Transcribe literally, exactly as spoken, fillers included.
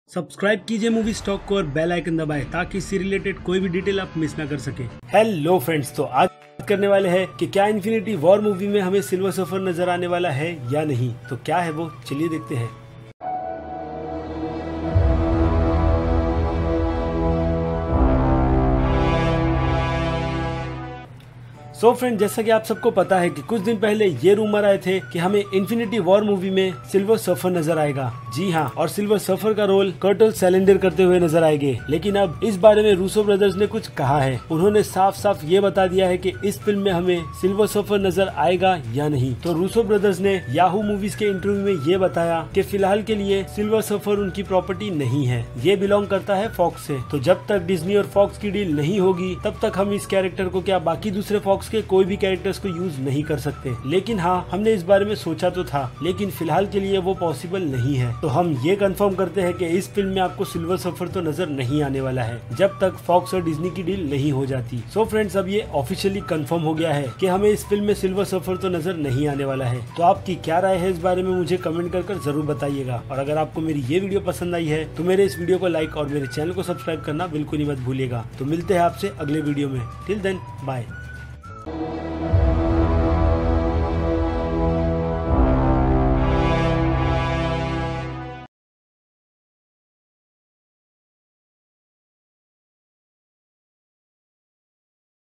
Subscribe कीजिए movie stock को और बेल आइकन दबाएं ताकि इससे रिलेटेड कोई भी डिटेल आप मिस ना कर सके। हेलो फ्रेंड्स, तो आज बात करने वाले हैं कि क्या इन्फिनिटी वॉर मूवी में हमें सिल्वर सर्फर नजर आने वाला है या नहीं। तो क्या है वो, चलिए देखते हैं। सो फ्रेंड, जैसा कि आप सबको पता है कि कुछ दिन पहले ये रूमर आए थे कि हमें इन्फिनिटी वॉर मूवी में सिल्वर सर्फर नजर आएगा। जी हाँ, और सिल्वर सर्फर का रोल कर्टल सैलेंडर करते हुए नजर आएंगे। लेकिन अब इस बारे में रूसो ब्रदर्स ने कुछ कहा है। उन्होंने साफ साफ ये बता दिया है कि इस फिल्म में हमें सिल्वर सर्फर नजर आएगा या नहीं। तो रूसो ब्रदर्स ने याहू मूवीज के इंटरव्यू में ये बताया कि फिलहाल के लिए सिल्वर सर्फर उनकी प्रॉपर्टी नहीं है, ये बिलोंग करता है फॉक्स से। तो जब तक डिज्नी और फॉक्स की डील नहीं होगी तब तक हम इस कैरेक्टर को क्या बाकी दूसरे फॉक्स के कोई भी कैरेक्टर्स को यूज नहीं कर सकते। लेकिन हाँ, हमने इस बारे में सोचा तो था, लेकिन फिलहाल के लिए वो पॉसिबल नहीं है। तो हम ये कंफर्म करते हैं कि इस फिल्म में आपको सिल्वर सर्फर तो नजर नहीं आने वाला है जब तक फॉक्स और डिज्नी की डील नहीं हो जाती। सो फ्रेंड्स, अब ये ऑफिशियली कंफर्म हो गया है कि हमें इस फिल्म में सिल्वर सर्फर तो नजर नहीं आने वाला है। तो आपकी क्या राय है इस बारे में मुझे कमेंट कर कर जरूर बताइएगा। और अगर आपको मेरी ये वीडियो पसंद आई है तो मेरे इस वीडियो को लाइक और मेरे चैनल को सब्सक्राइब करना बिल्कुल ही मत भूलिएगा। तो मिलते हैं आपसे अगले वीडियो में। Till then, bye.